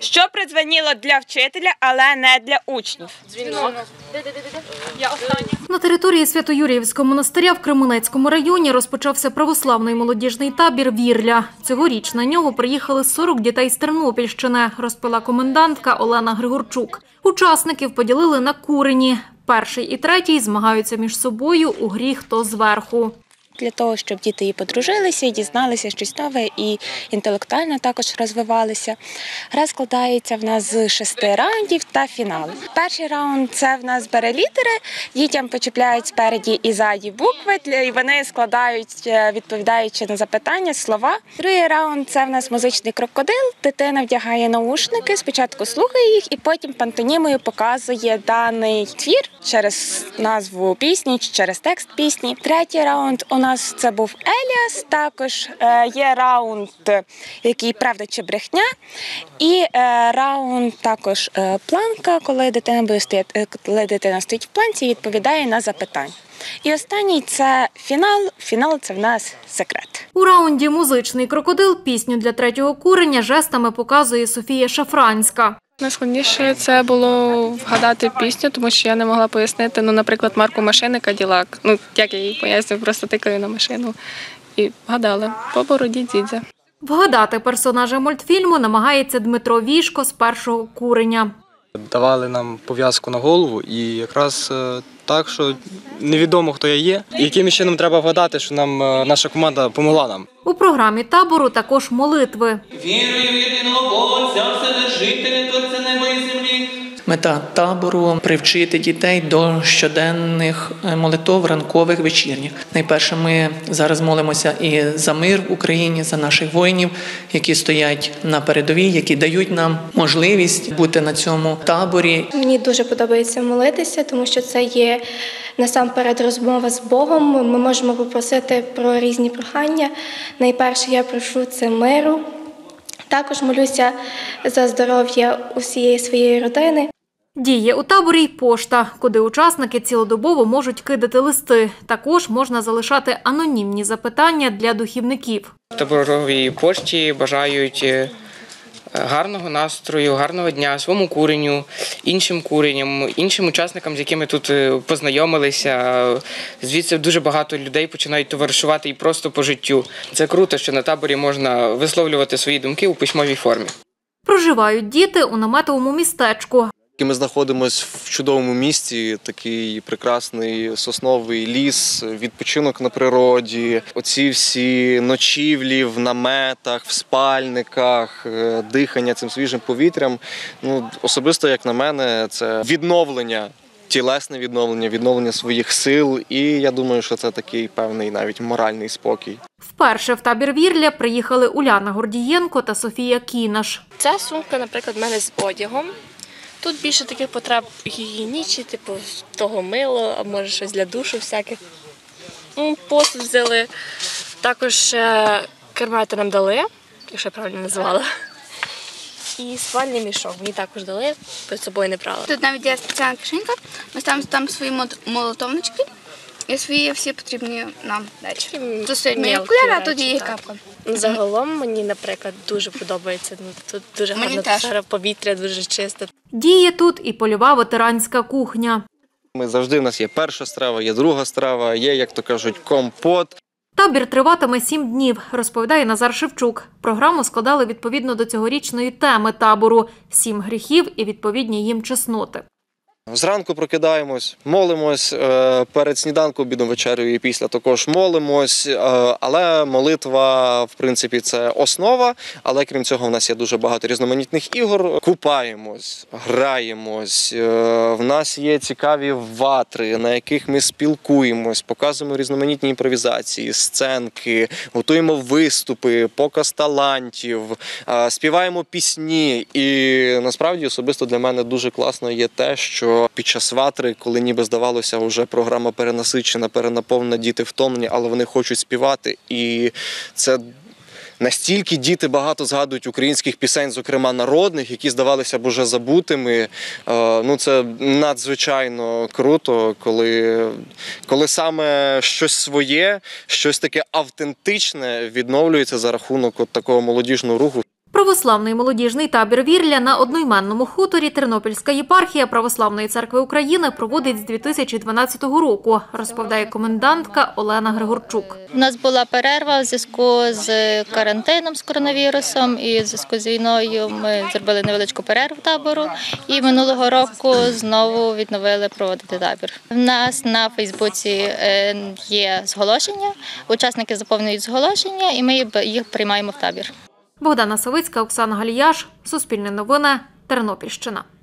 Що продзвеніло для вчителя, але не для учнів? Дзвінок. Я остання. На території Свято-Юріївського монастиря в Кременецькому районі розпочався православний молодіжний табір «Вірля». Цьогоріч на нього приїхали 40 дітей з Тернопільщини, розповіла комендантка Олена Григорчук. Учасників поділили на курені. Перший і третій змагаються між собою у грі «Хто зверху». Для того, щоб діти і подружилися, і дізналися щось нове, і інтелектуально також розвивалися. Гра складається в нас з 6 раундів та фінал. Перший раунд – це в нас бере літери, дітям почіпляють спереді і ззаді букви, і вони складають, відповідаючи на запитання, слова. Другий раунд – це в нас музичний крокодил, дитина вдягає наушники, спочатку слухає їх, і потім пантонімою показує даний твір через назву пісні, через текст пісні. Третій раунд – у нас це був Еліас, також є раунд, який «Правда чи брехня», і раунд також планка, коли дитина стоїть в планці і відповідає на запитання. І останній – це фінал. Фінал – це в нас секрет. У раунді «Музичний крокодил» пісню для третього куреня жестами показує Софія Шафранська. Найскладніше це було вгадати пісню, тому що я не могла пояснити, наприклад, марку машини «Каділак». Як я їй поясню, просто тикаю на машину. І вгадали. По бороді дідзя. Вгадати персонажа мультфільму намагається Дмитро Вішко з першого куреня. Давали нам пов'язку на голову і якраз так, що невідомо, хто я є. І яким чином треба вгадати, що нам наша команда допомогла нам. У програмі табору також молитви. Вірую в єдиного Бога, Отця Вседержителя, Творця неба і землі. Мета табору – привчити дітей до щоденних молитов, ранкових, вечірніх. Найперше, ми зараз молимося і за мир в Україні, за наших воїнів, які стоять на передовій, які дають нам можливість бути на цьому таборі. Мені дуже подобається молитися, тому що це є насамперед розмова з Богом. Ми можемо попросити про різні прохання. Найперше я прошу – це миру. Також молюся за здоров'я усієї своєї родини. Діє у таборі й пошта, куди учасники цілодобово можуть кидати листи. Також можна залишати анонімні запитання для духівників. В таборовій пошті бажають гарного настрою, гарного дня своєму куреню, іншим куреням, іншим учасникам, з якими тут познайомилися. Звідси дуже багато людей починають товаришувати і просто по життю. Це круто, що на таборі можна висловлювати свої думки у письмовій формі. Проживають діти у наметовому містечку. Ми знаходимося в чудовому місці, такий прекрасний сосновий ліс, відпочинок на природі, оці всі ночівлі в наметах, в спальниках, дихання цим свіжим повітрям. Особисто, як на мене, це відновлення, тілесне відновлення, відновлення своїх сил, і я думаю, що це такий певний навіть моральний спокій. Вперше в табір «Вірля» приїхали Уляна Гордієнко та Софія Кінаш. Ця сумка, наприклад, в мене з одягом. Тут більше таких потреб гігієнічні, типу того мило, а може щось для душу всяких. Посуд взяли. Також кермети нам дали, якщо я правильно назвала. І спальний мішок мені також дали, перед собою не брала. Тут навіть є спеціальна кишенька, ми ставимо там свої молотовнички і свої всі потрібні нам речі. Тут стоять мої окуляри, а тут є капка. Загалом мені, наприклад, дуже подобається. Тут дуже гарна атмосфера, повітря дуже чисте. Діє тут і польова ветеранська кухня. Завжди в нас є перша страва, є друга страва, є, як то кажуть, компот. Табір триватиме 7 днів, розповідає Назар Шевчук. Програму складали відповідно до цьогорічної теми табору – 7 гріхів і відповідні їм чесноти. Зранку прокидаємось, молимось, перед сніданком, обідом, вечерею і після також молимось, але молитва, в принципі, це основа, але крім цього в нас є дуже багато різноманітних ігор. Купаємось, граємось, в нас є цікаві ватри, на яких ми спілкуємось, показуємо різноманітні імпровізації, сценки, готуємо виступи, показ талантів, співаємо пісні. І насправді особисто для мене дуже класно є те, що під час ватри, коли ніби здавалося, вже програма перенасичена, перенаповнена, діти втомлені, але вони хочуть співати. І це настільки діти багато згадують українських пісень, зокрема народних, які здавалися б уже забутими. Це надзвичайно круто, коли саме щось своє, щось таке автентичне відновлюється за рахунок такого молодіжного руху. Православний молодіжний табір «Вірля» на одноіменному хуторі Тернопільська єпархія Православної церкви України проводить з 2012 року, розповідає комендантка Олена Григорчук. У нас була перерва в зв'язку з карантином, з коронавірусом, і в зв'язку з війною ми зробили невеличку перерву табору. І минулого року знову відновили проводити табір. У нас на Фейсбуці є зголошення, учасники заповнюють зголошення, і ми їх приймаємо в табір. Богдана Савицька, Оксана Галіяш, Суспільне новини, Тернопільщина.